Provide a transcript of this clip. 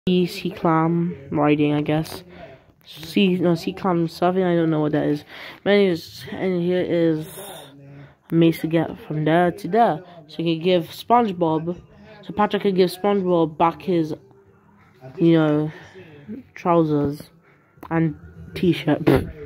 sea clam riding, I guess. Sea clam surfing, I don't know what that is. But anyways, and here is a mace to get from there to there. So you can give SpongeBob, so Patrick can give SpongeBob back his, trousers and t-shirt.